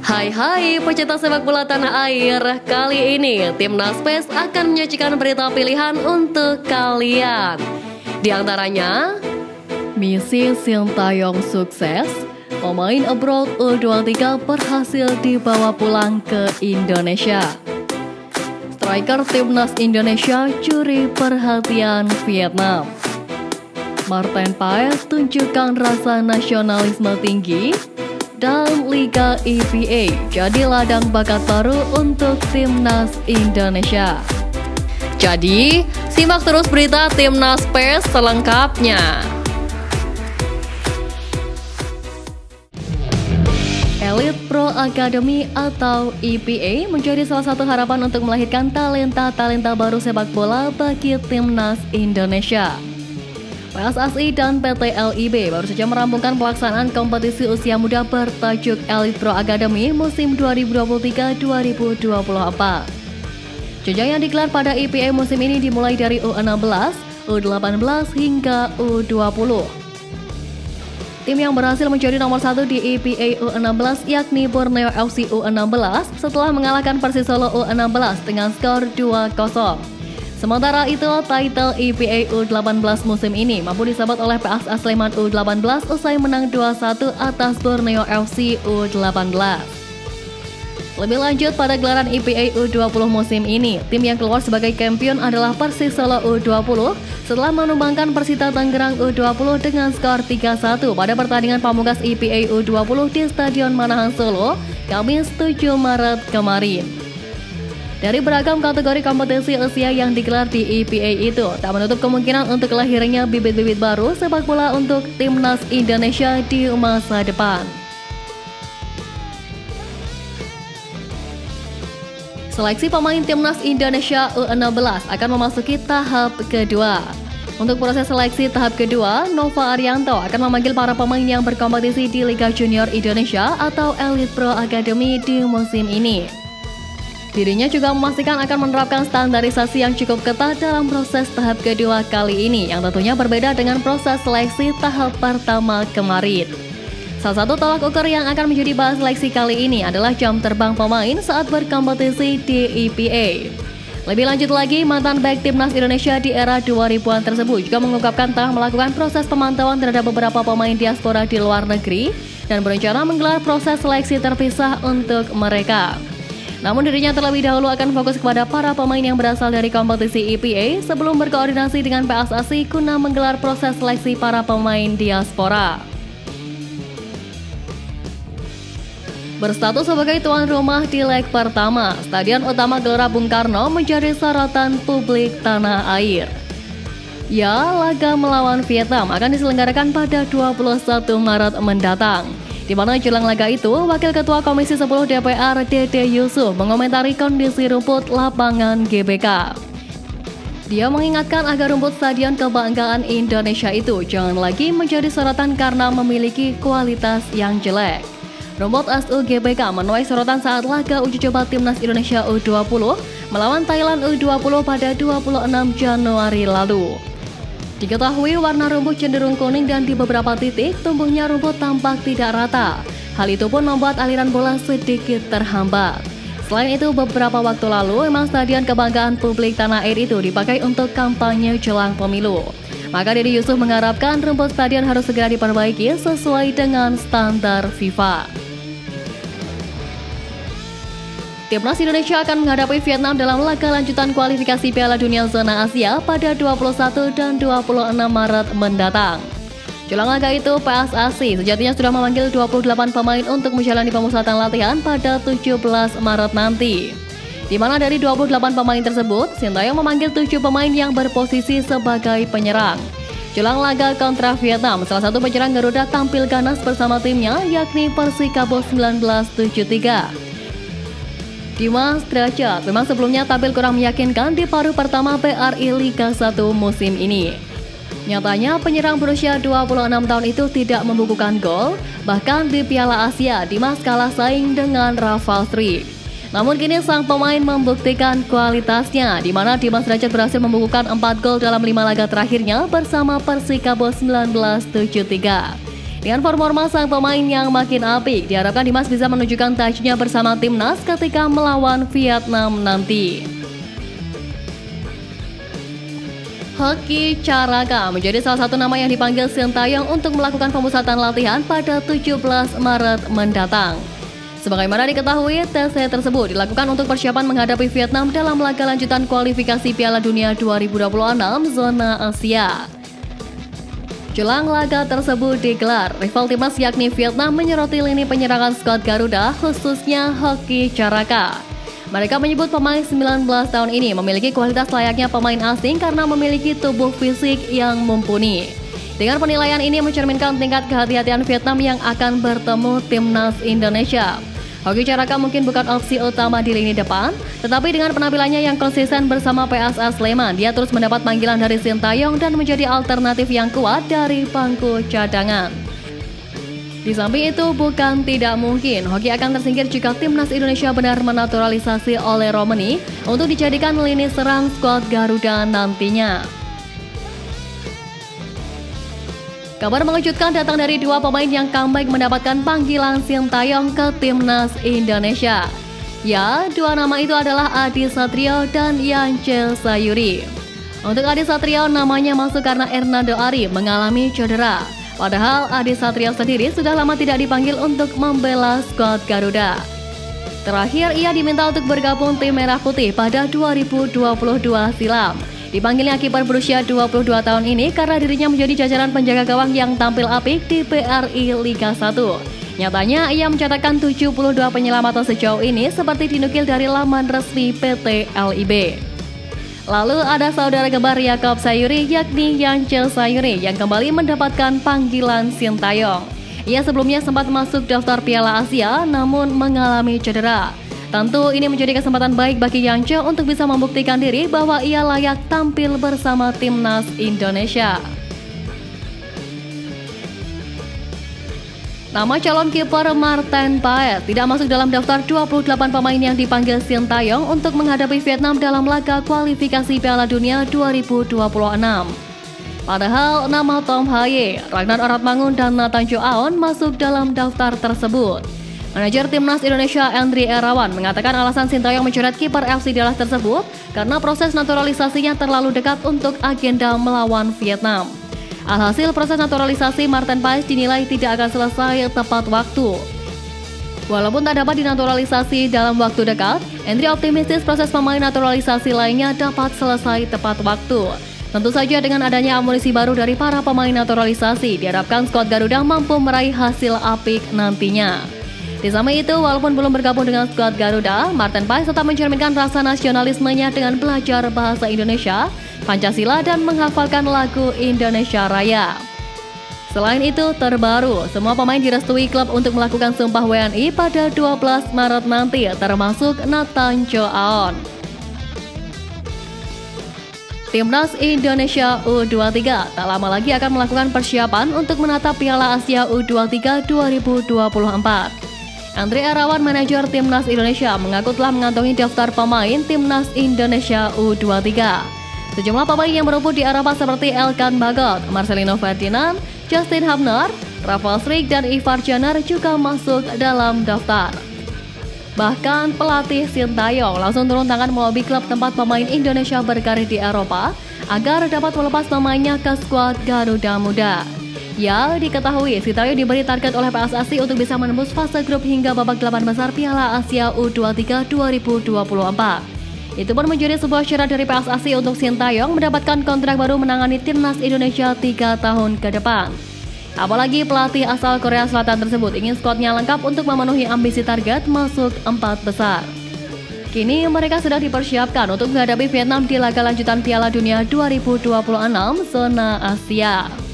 Hai pecinta sepak bola tanah air. Kali ini Timnas PES akan menyajikan berita pilihan untuk kalian. Di antaranya, misi Sintayong sukses, pemain abroad U23 berhasil dibawa pulang ke Indonesia. Striker Timnas Indonesia curi perhatian Vietnam. Martin Paes tunjukkan rasa nasionalisme tinggi. Dan Liga EPA jadi ladang bakat baru untuk Timnas Indonesia. Jadi, simak terus berita Timnas PES selengkapnya. Elite Pro Academy atau EPA menjadi salah satu harapan untuk melahirkan talenta-talenta baru sepak bola bagi Timnas Indonesia. PSSI dan PT LIB baru saja merampungkan pelaksanaan kompetisi usia muda bertajuk Elite Pro Academy musim 2023-2024. Jenjang yang digelar pada EPA musim ini dimulai dari U16, U18 hingga U20. Tim yang berhasil menjadi nomor 1 di EPA U16 yakni Borneo FC U16 setelah mengalahkan Persis Solo U16 dengan skor 2-0. Sementara itu, title EPA U18 musim ini mampu disabet oleh PSS Sleman U18 usai menang 2-1 atas Borneo FC U18. Lebih lanjut, pada gelaran EPA U20 musim ini, tim yang keluar sebagai kampion adalah Persis Solo U20 setelah menumbangkan Persita Tangerang U20 dengan skor 3-1 pada pertandingan pamungkas EPA U20 di Stadion Manahan Solo, Kamis 7 Maret kemarin. Dari beragam kategori kompetisi usia yang digelar di EPA itu, tak menutup kemungkinan untuk lahirnya bibit-bibit baru sepak bola untuk Timnas Indonesia di masa depan. Seleksi pemain Timnas Indonesia U16 akan memasuki tahap kedua. Untuk proses seleksi tahap kedua, Nova Arianto akan memanggil para pemain yang berkompetisi di Liga Junior Indonesia atau Elite Pro Academy di musim ini. Dirinya juga memastikan akan menerapkan standarisasi yang cukup ketat dalam proses tahap kedua kali ini, yang tentunya berbeda dengan proses seleksi tahap pertama kemarin. Salah satu tolak ukur yang akan menjadi bahan seleksi kali ini adalah jam terbang pemain saat berkompetisi di EPA. Lebih lanjut lagi, mantan bek Timnas Indonesia di era 2000-an tersebut juga mengungkapkan telah melakukan proses pemantauan terhadap beberapa pemain diaspora di luar negeri dan berencana menggelar proses seleksi terpisah untuk mereka. Namun dirinya terlebih dahulu akan fokus kepada para pemain yang berasal dari kompetisi EPA sebelum berkoordinasi dengan PSSI guna menggelar proses seleksi para pemain diaspora. Berstatus sebagai tuan rumah di leg pertama, Stadion Utama Gelora Bung Karno menjadi sorotan publik tanah air. Ya, laga melawan Vietnam akan diselenggarakan pada 21 Maret mendatang. Di mana jelang laga itu, Wakil Ketua Komisi 10 DPR Dede Yusuf mengomentari kondisi rumput lapangan GBK. Dia mengingatkan agar rumput Stadion Kebanggaan Indonesia itu jangan lagi menjadi sorotan karena memiliki kualitas yang jelek. Rumput SU GBK menuai sorotan saat laga uji coba Timnas Indonesia U20 melawan Thailand U20 pada 26 Januari lalu. Diketahui warna rumput cenderung kuning dan di beberapa titik tumbuhnya rumput tampak tidak rata. Hal itu pun membuat aliran bola sedikit terhambat. Selain itu, beberapa waktu lalu memang Stadion Kebanggaan Publik Tanah Air itu dipakai untuk kampanye jelang pemilu. Maka Dede Yusuf mengharapkan rumput stadion harus segera diperbaiki sesuai dengan standar FIFA. Timnas Indonesia akan menghadapi Vietnam dalam laga lanjutan kualifikasi Piala Dunia Zona Asia pada 21 dan 26 Maret mendatang. Jelang laga itu, PSSI sejatinya sudah memanggil 28 pemain untuk menjalani pemusatan latihan pada 17 Maret nanti. Di mana dari 28 pemain tersebut, Sintayong memanggil 7 pemain yang berposisi sebagai penyerang. Jelang laga kontra Vietnam, salah satu penyerang Garuda tampil ganas bersama timnya yakni Persikabo 1973. Dimas Derajat memang sebelumnya tampil kurang meyakinkan di paruh pertama BRI Liga 1 musim ini. Nyatanya penyerang berusia 26 tahun itu tidak membukukan gol, bahkan di Piala Asia Dimas kalah saing dengan Rafael Struijk. Namun kini sang pemain membuktikan kualitasnya, di mana Dimas Derajat berhasil membukukan 4 gol dalam 5 laga terakhirnya bersama Persikabo 1973. Dengan performa sang pemain yang makin apik, diharapkan Dimas bisa menunjukkan touch-nya bersama timnas ketika melawan Vietnam nanti. Hoki Caraka menjadi salah satu nama yang dipanggil Sintayong untuk melakukan pemusatan latihan pada 17 Maret mendatang. Sebagaimana diketahui, tes tersebut dilakukan untuk persiapan menghadapi Vietnam dalam laga lanjutan kualifikasi Piala Dunia 2026 zona Asia. Jelang laga tersebut digelar, rival timnas yakni Vietnam menyoroti lini penyerangan skuad Garuda, khususnya Hoki Caraka. Mereka menyebut pemain 19 tahun ini memiliki kualitas layaknya pemain asing karena memiliki tubuh fisik yang mumpuni. Dengan penilaian ini mencerminkan tingkat kehati-hatian Vietnam yang akan bertemu timnas Indonesia. Hoki Caraka mungkin bukan opsi utama di lini depan, tetapi dengan penampilannya yang konsisten bersama PSS Sleman, dia terus mendapat panggilan dari Sintayong dan menjadi alternatif yang kuat dari bangku cadangan. Di samping itu, bukan tidak mungkin Hoki akan tersingkir jika timnas Indonesia benar menaturalisasi oleh Romani untuk dijadikan lini serang skuad Garuda nantinya. Kabar mengejutkan datang dari dua pemain yang comeback mendapatkan panggilan Sintayong ke timnas Indonesia. Ya, dua nama itu adalah Adi Satrio dan Yance Sayuri. Untuk Adi Satrio, namanya masuk karena Hernando Ari mengalami cedera. Padahal Adi Satrio sendiri sudah lama tidak dipanggil untuk membela skuad Garuda. Terakhir, ia diminta untuk bergabung tim Merah Putih pada 2022 silam. Dipanggilnya kiper berusia 22 tahun ini karena dirinya menjadi jajaran penjaga gawang yang tampil apik di BRI Liga 1. Nyatanya, ia mencatatkan 72 penyelamatan sejauh ini seperti dinukil dari laman resmi PT LIB. Lalu ada saudara kembar Yakob Sayuri yakni Yance Sayuri yang kembali mendapatkan panggilan Sintayong. Ia sebelumnya sempat masuk daftar Piala Asia namun mengalami cedera. Tentu ini menjadi kesempatan baik bagi Yance untuk bisa membuktikan diri bahwa ia layak tampil bersama timnas Indonesia. Nama calon kiper Marten Paes tidak masuk dalam daftar 28 pemain yang dipanggil Sintayong untuk menghadapi Vietnam dalam laga kualifikasi Piala Dunia 2026. Padahal nama Tom Haye, Ragnar Oratmangun, dan Nathan Joaon masuk dalam daftar tersebut. Manajer timnas Indonesia Andri Erawan mengatakan alasan Sintayong mencoret kiper FC Dallas tersebut karena proses naturalisasinya terlalu dekat untuk agenda melawan Vietnam. Alhasil proses naturalisasi Marten Paes dinilai tidak akan selesai tepat waktu. Walaupun tak dapat dinaturalisasi dalam waktu dekat, Andri optimistis proses pemain naturalisasi lainnya dapat selesai tepat waktu. Tentu saja dengan adanya amunisi baru dari para pemain naturalisasi, diharapkan skuad Garuda mampu meraih hasil apik nantinya. Di samping itu, walaupun belum bergabung dengan skuad Garuda, Marten Paes tetap mencerminkan rasa nasionalismenya dengan belajar bahasa Indonesia, Pancasila, dan menghafalkan lagu Indonesia Raya. Selain itu, terbaru, semua pemain direstui klub untuk melakukan sumpah WNI pada 12 Maret nanti, termasuk Nathan Joaon. Timnas Indonesia U23 tak lama lagi akan melakukan persiapan untuk menatap Piala Asia U23 2024. Andri Erawan, manajer Timnas Indonesia, mengaku telah mengantongi daftar pemain Timnas Indonesia U23. Sejumlah pemain yang berebut di Eropa seperti Elkan Bagot, Marcelino Ferdinand, Justin Hubner, Rafael Struijk, dan Ivar Jenner juga masuk dalam daftar. Bahkan pelatih Sintayong langsung turun tangan melobi klub tempat pemain Indonesia berkarir di Eropa agar dapat melepas pemainnya ke skuad Garuda Muda. Ya, diketahui Sintayong diberi target oleh PSSI untuk bisa menembus fase grup hingga babak 8 besar Piala Asia U23 2024. Itu pun menjadi sebuah syarat dari PSSI untuk Sintayong mendapatkan kontrak baru menangani timnas Indonesia 3 tahun ke depan. Apalagi pelatih asal Korea Selatan tersebut ingin skuadnya lengkap untuk memenuhi ambisi target masuk 4 besar. Kini mereka sedang dipersiapkan untuk menghadapi Vietnam di laga lanjutan Piala Dunia 2026 zona Asia.